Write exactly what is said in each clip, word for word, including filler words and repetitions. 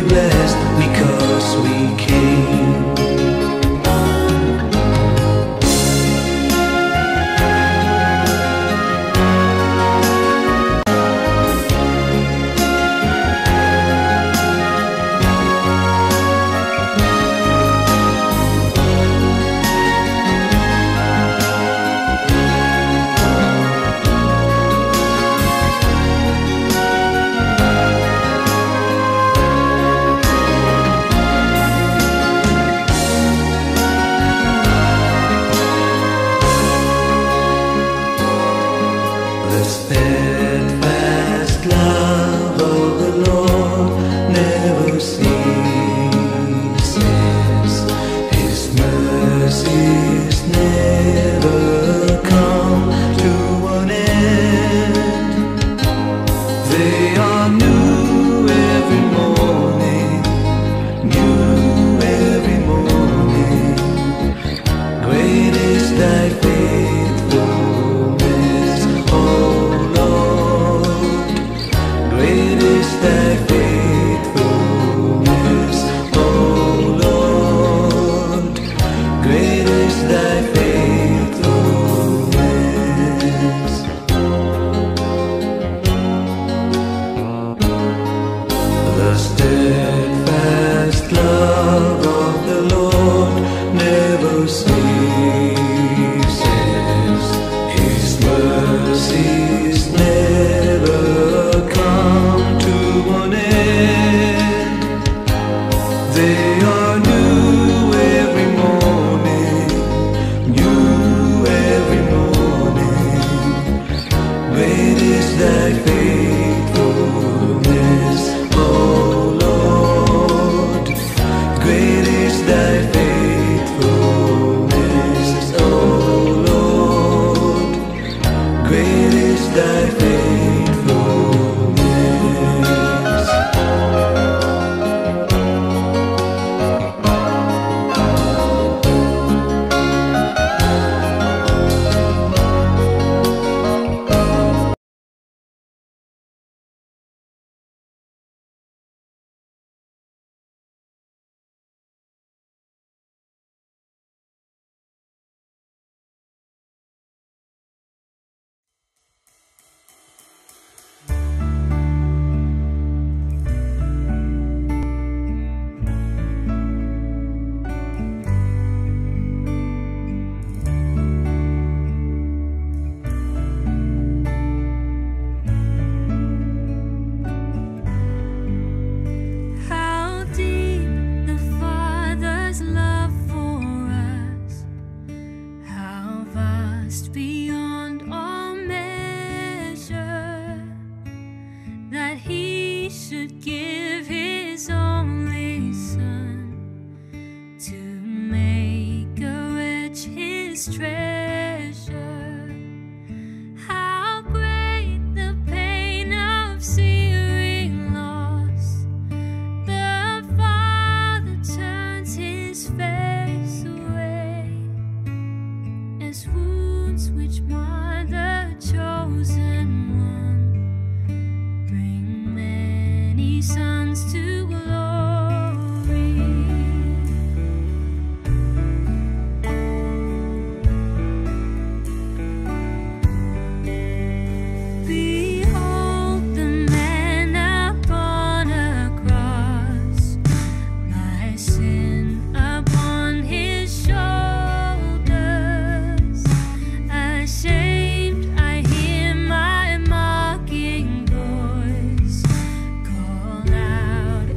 blessed because we came. Steadfast love of the Lord never ceases. His mercies never come to an end. They are new every morning, new every morning. Great is thy faithfulness, O Lord. Great is thy faithfulness, O Lord. Great is thy faithfulness. The steadfast love of the Lord never ceases. His mercies never come to an end. They are new every morning, new every morning. Great is thy faithfulness, O Lord. Great is thy faithfulness, O Lord. Great is thy faithfulness. Beyond all measure, that he should give his only son to make a wretch his treasure. How great the pain of searing loss! The Father turns his face away as wounds which mar the chosen one bring many sons to glory. Behold the man upon a cross, my sin upon his shoulders. Ashamed, I hear my mocking voice call out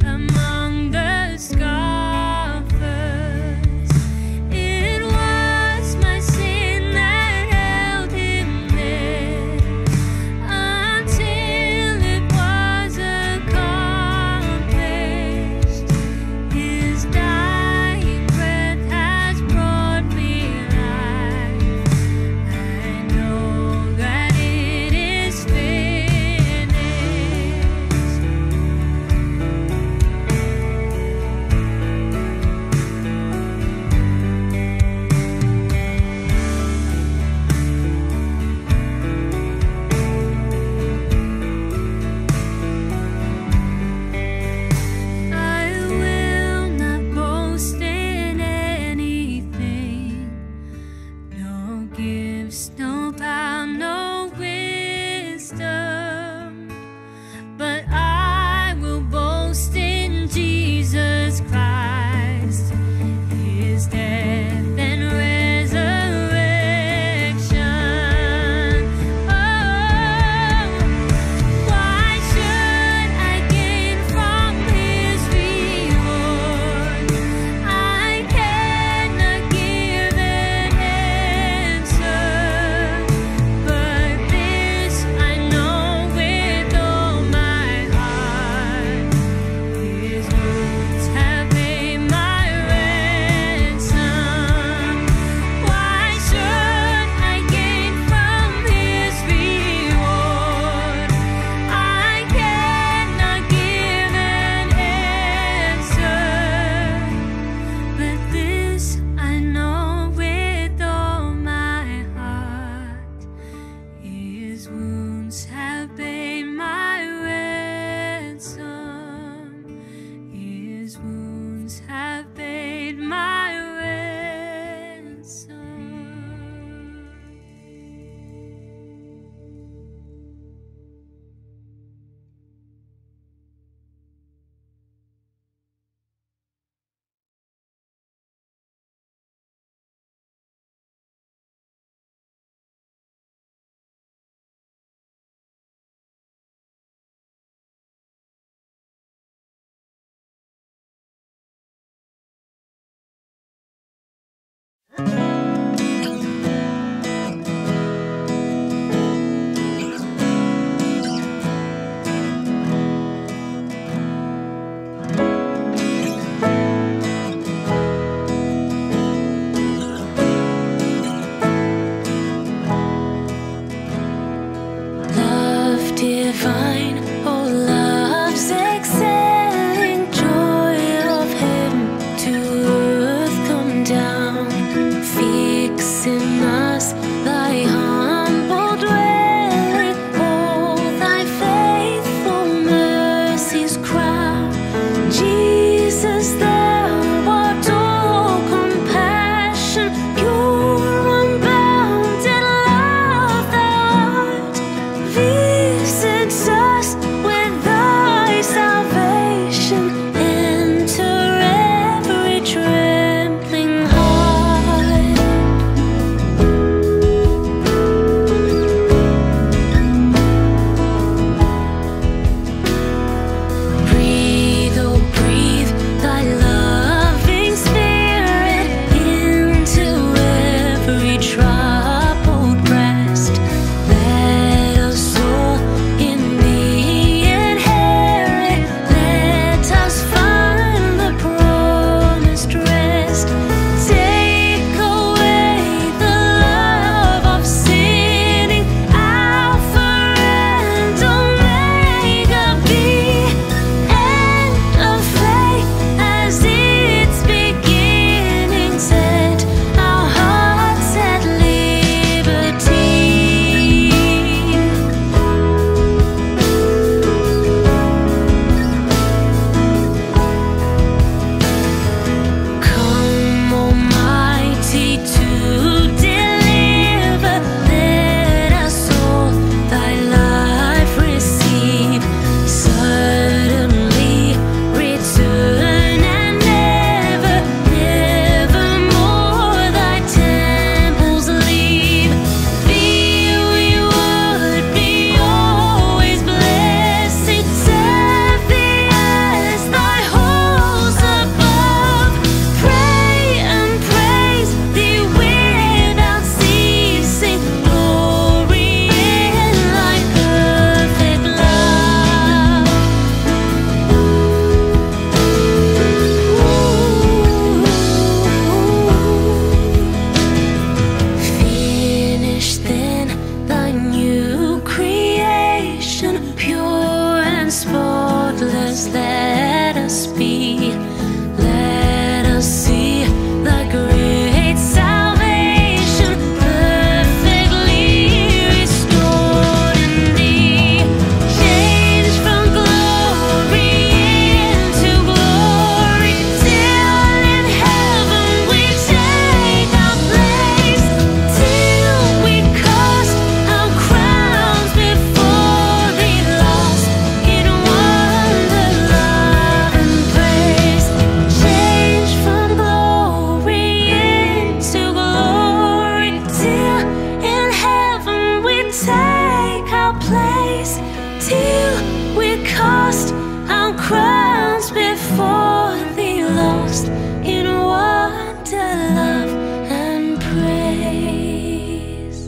Jesus, let us be. Let us see the great salvation perfectly restored in thee. Change from glory into glory, till in heaven we take our place, till we cast our crowns before thee, lost in wonder, love, and praise. Change from glory into glory, till in heaven we take our place, till we cast our crowns before thee, lost in wonder, love, and praise.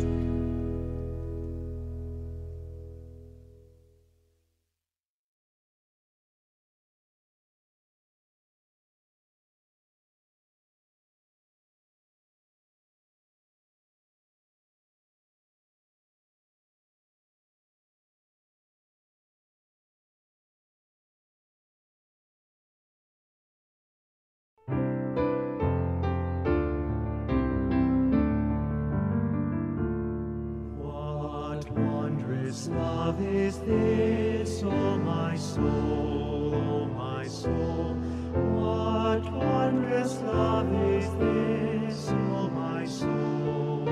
What wondrous love is this, O my soul, O my soul? What wondrous love is this, O my soul?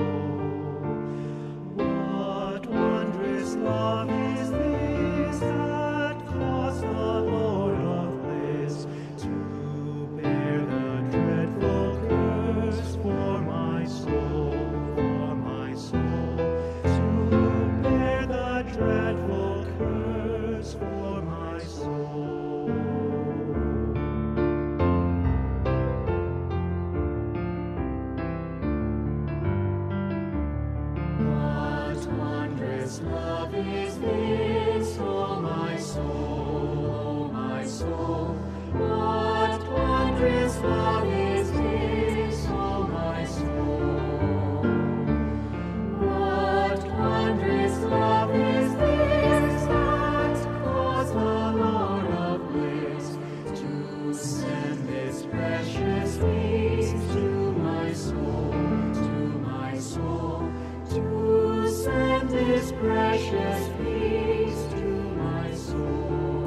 What wondrous love is this that caused the Lord of bliss to bear the dreadful curse for my soul, for my soul? Dreadful curse for my soul. What wondrous love is this, O my soul, O my soul? What wondrous love is this, O my soul? What wondrous love is this that caused the Lord of bliss to send this precious peace to my soul, to my soul, to send this precious peace to my soul?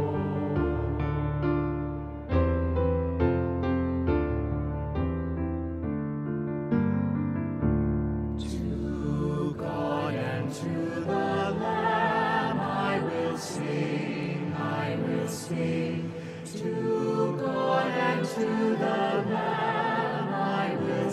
To God and to the Lamb I will sing, I will sing. To God and to the Lamb I will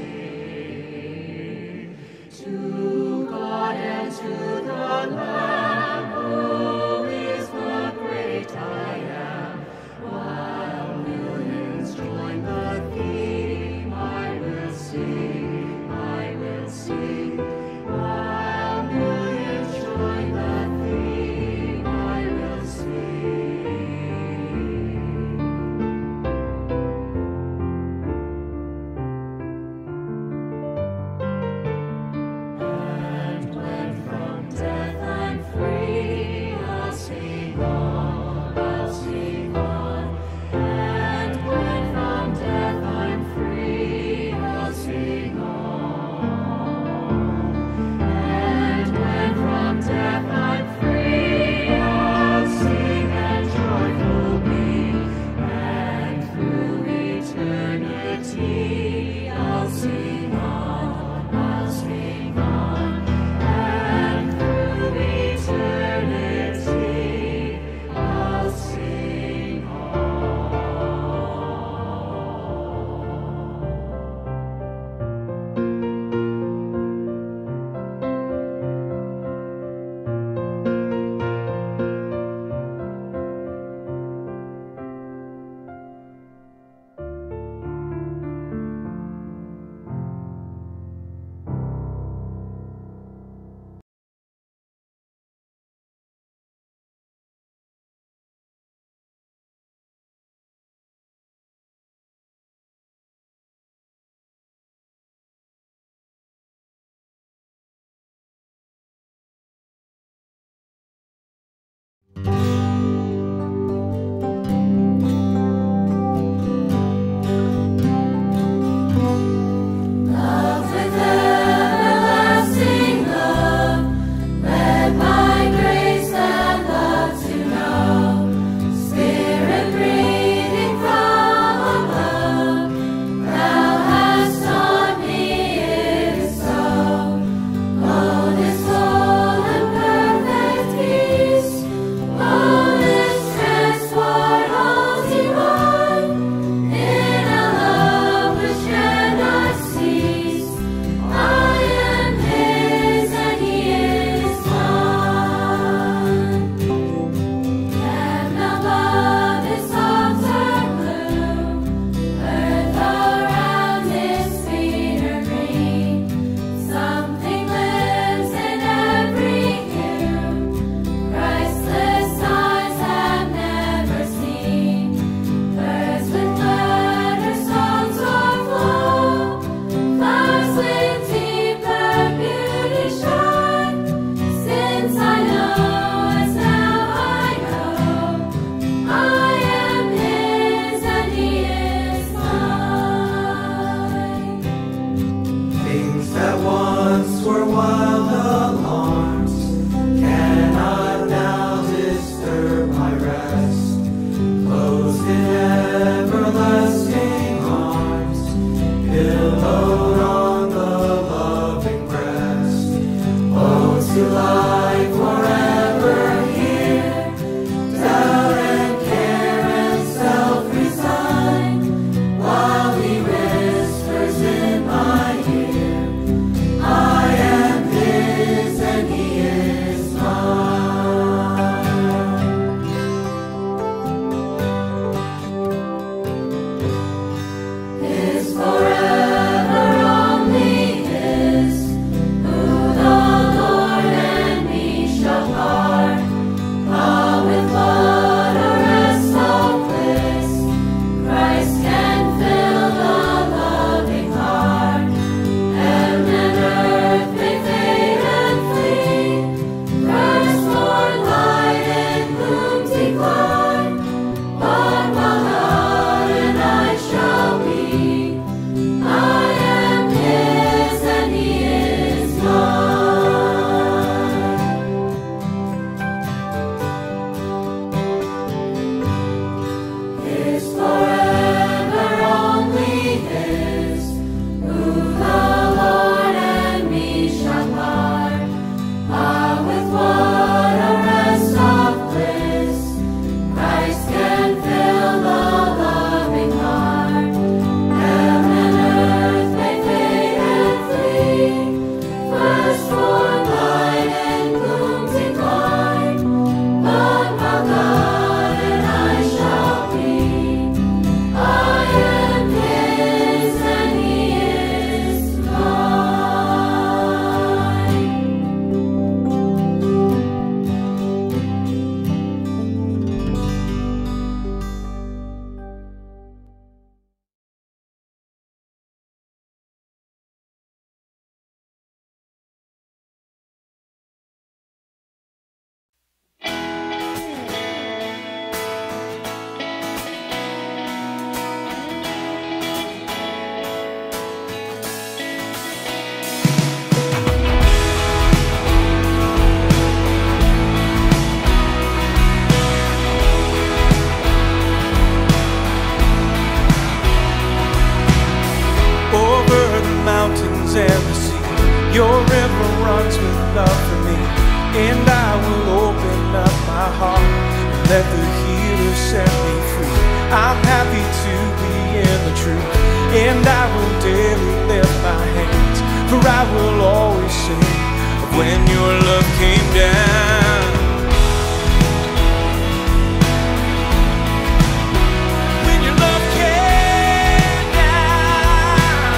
sing. To God and to the Lamb, who is the great I am, while millions join the theme, I will sing, I will sing. While millions join the theme, I will sing. let the healer set me free. I'm happy to be in the truth, and I will daily lift my hands, for I will always sing of when your love came down. When your love came down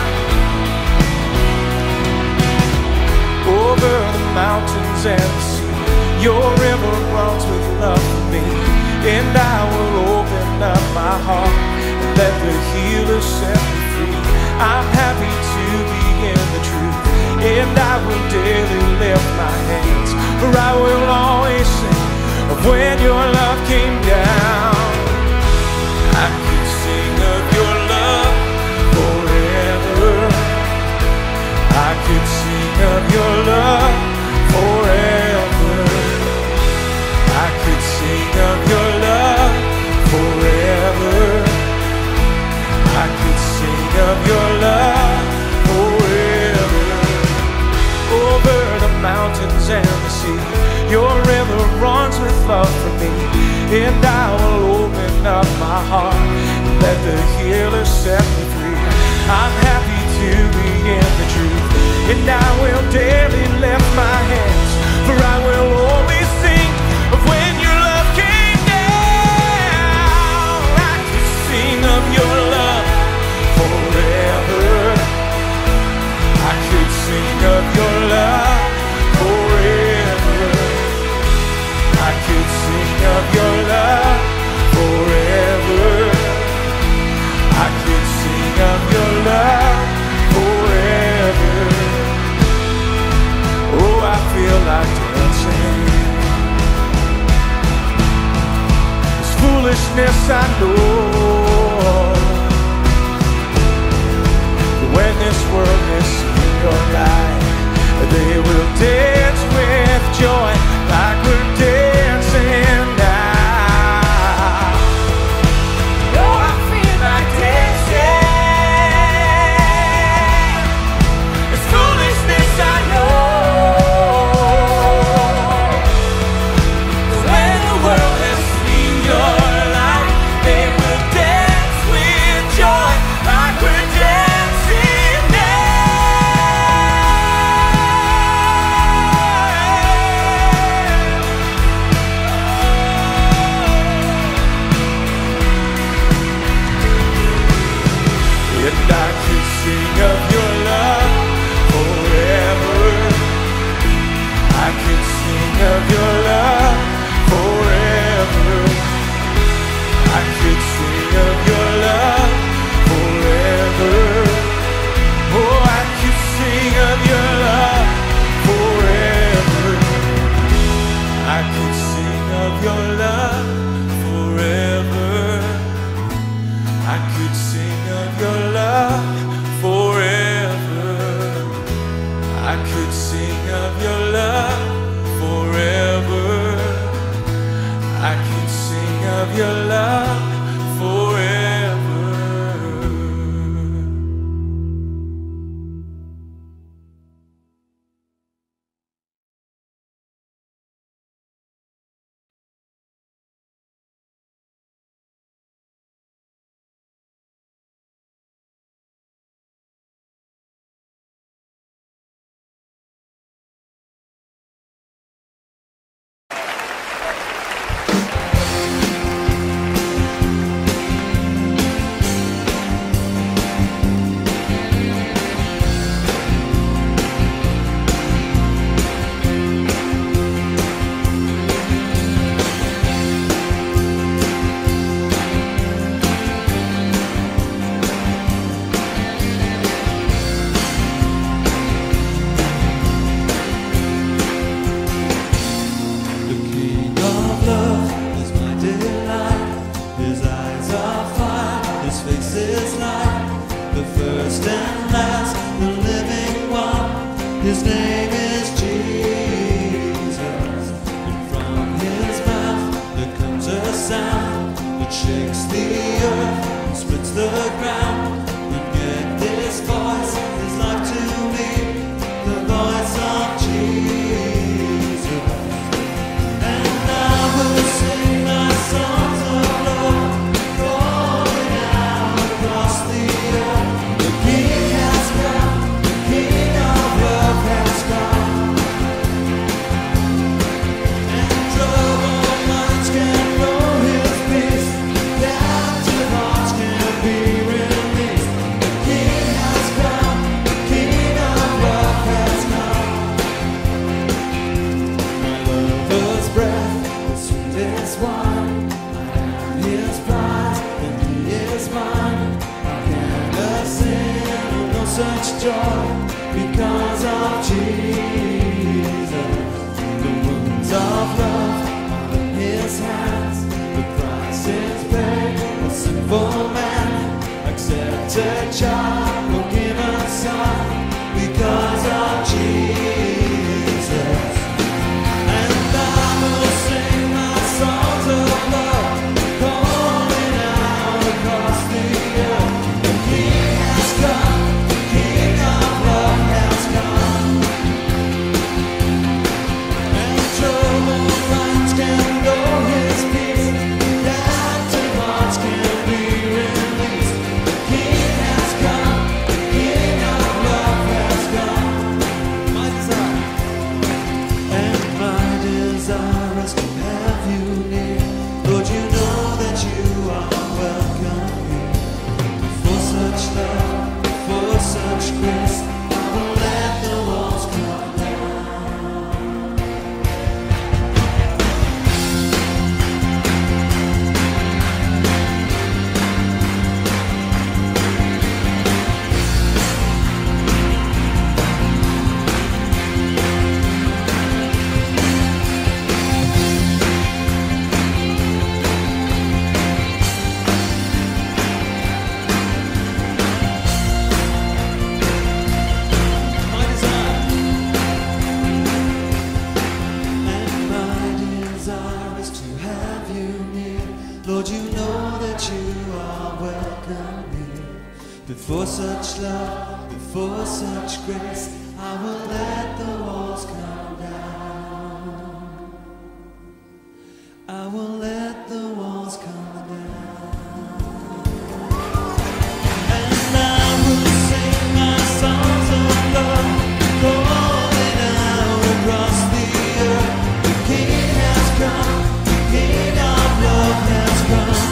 over the mountains and the sea, your river runs with love for me, and I will open up my heart and let the healer set me free. I'm happy to be in the truth, and I will daily lift my hands, for I will always sing of when your love came down. I could sing of your love forever. I could sing of your love forever. I could sing of your love forever. I could sing of your love forever. Over the mountains and the sea, your river runs with love for me, and I will open up my heart and let the healer set me free. I'm happy to be in the truth, and I will daily lift my hands, for I will always sing of when your love came down. I could sing of your love forever. I could sing of your love forever. I could sing of your love forever. I could sing of your love forever. Oh, I feel like dancing. This foolishness I know, when this world has seen your light, they will dance with joy like we're dancing now. Oh, I feel like dancing. It's foolishness, I know. When the world has seen your light, they will dance with joy like we're dancing and I could sing of your love forever. I could sing of your love forever. I could sing of your love forever. Oh, I could sing of your love forever. I could sing of your love forever. I could sing of your love forever. I could sing of your love forever. I could sing of your love forever. His name is Jesus, and from his mouth there comes a sound that shakes the earth and splits the ground. And yet this voice is like to me, the voice of Jesus. And I will sing my joy because of Jesus. The wounds of love are in his hands. The price is paid. A sinful man accepted child, forgiven son because of Jesus. And I will sing my songs of love, calling out across the earth. The King has come, the King of love has come. And troubled minds can know his peace, captive hearts can be released. The King has come, the King of love has come. My desire, and my desire is to have you near. Lord, you know that you are welcome here. For such love, for such grace, I will let the walls come down. My desire, and my desire is to have you near. Lord, you know that you are welcome here. But for such love, but for such grace, I will let the walls come down. I will let the walls come down. And I will sing my songs of love, calling out across the earth. The King has come, the King of love has come.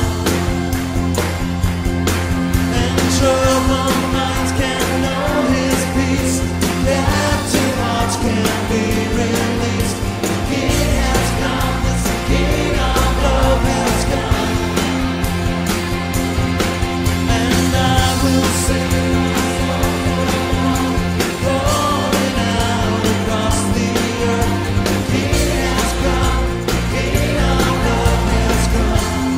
And troubled minds can know his peace, captive hearts can be released. The King has come, yes, the King of love has come. And I will sing my song of love, calling out across the earth. The King has come, the King of love has come.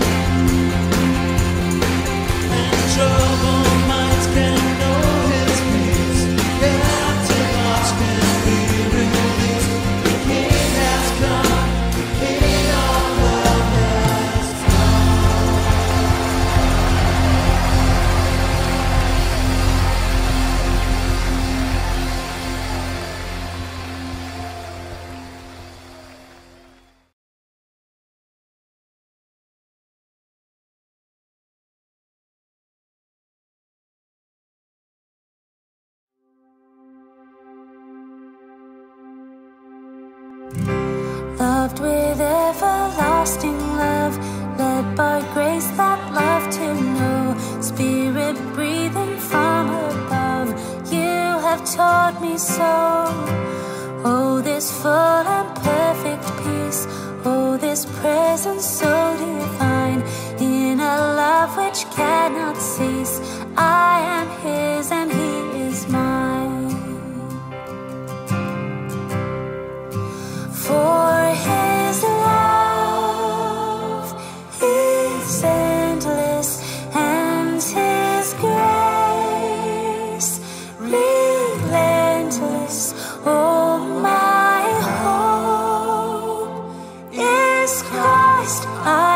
And troubled minds can know his peace, captive hearts can be released. The King has come, the King of love has come. Loved with everlasting love, led by grace that love to know, Spirit breathing from above, you have taught me so. Oh, this full and perfect peace, oh, this presence so divine, in a love which cannot cease. I am his and he is mine. For his love is endless, and his grace relentless. Oh, my hope is Christ. I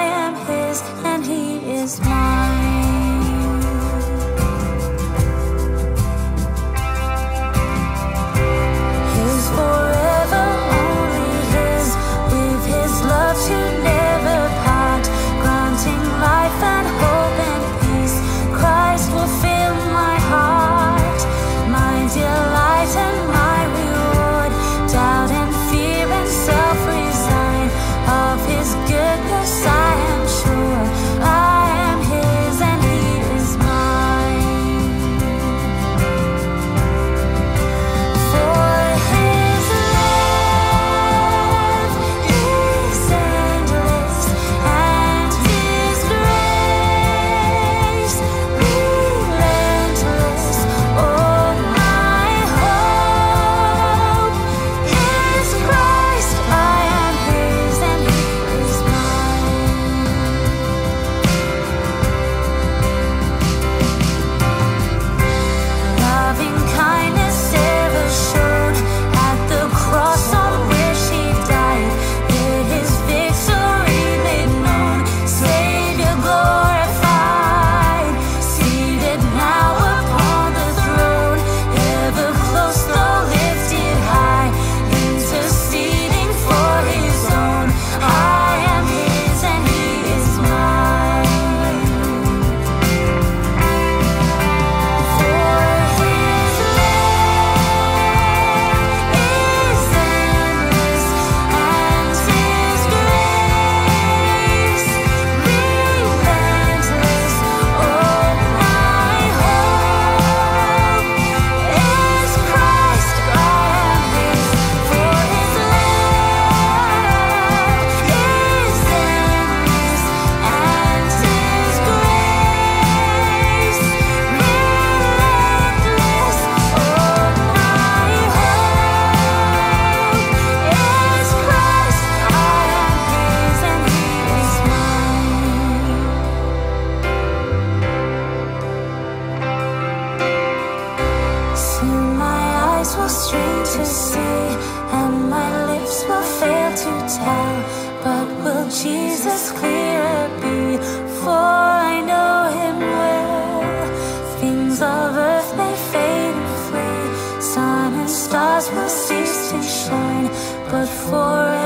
clearer be, for I know him well. Things of earth may fade and flee, sun and stars will cease to shine, but forever